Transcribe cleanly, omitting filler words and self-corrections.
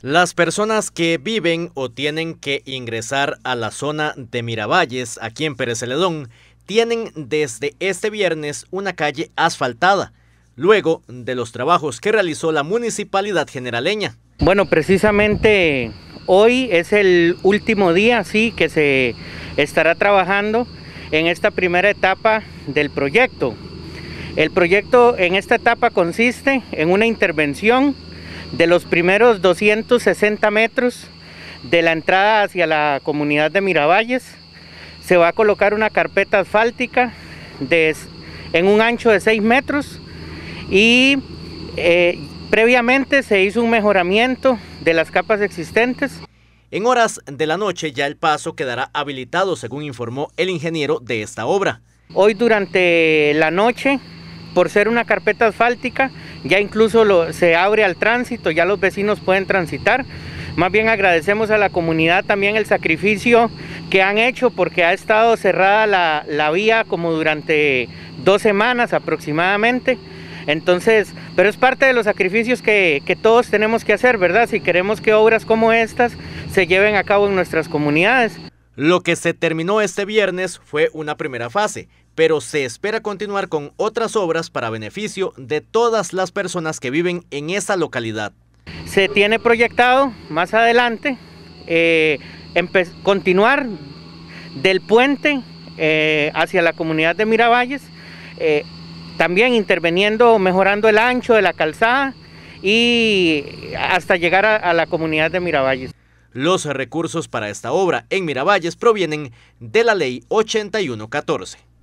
Las personas que viven o tienen que ingresar a la zona de Miravalles, aquí en Pérez Celedón, tienen desde este viernes una calle asfaltada, luego de los trabajos que realizó la municipalidad generaleña. Bueno, precisamente hoy es el último día, sí, que se estará trabajando en esta primera etapa del proyecto. El proyecto en esta etapa consiste en una intervención de los primeros 260 metros de la entrada hacia la comunidad de Miravalles. Se va a colocar una carpeta asfáltica en un ancho de 6 metros y previamente se hizo un mejoramiento de las capas existentes. En horas de la noche ya el paso quedará habilitado, según informó el ingeniero de esta obra. Hoy durante la noche, por ser una carpeta asfáltica, ya incluso se abre al tránsito, ya los vecinos pueden transitar. Más bien agradecemos a la comunidad también el sacrificio que han hecho, porque ha estado cerrada la vía como durante 2 semanas aproximadamente. Entonces, pero es parte de los sacrificios que todos tenemos que hacer, ¿verdad? Si queremos que obras como estas se lleven a cabo en nuestras comunidades. Lo que se terminó este viernes fue una primera fase, pero se espera continuar con otras obras para beneficio de todas las personas que viven en esa localidad. Se tiene proyectado más adelante continuar del puente hacia la comunidad de Miravalles, también interviniendo, mejorando el ancho de la calzada y hasta llegar a la comunidad de Miravalles. Los recursos para esta obra en Miravalles provienen de la Ley 8114.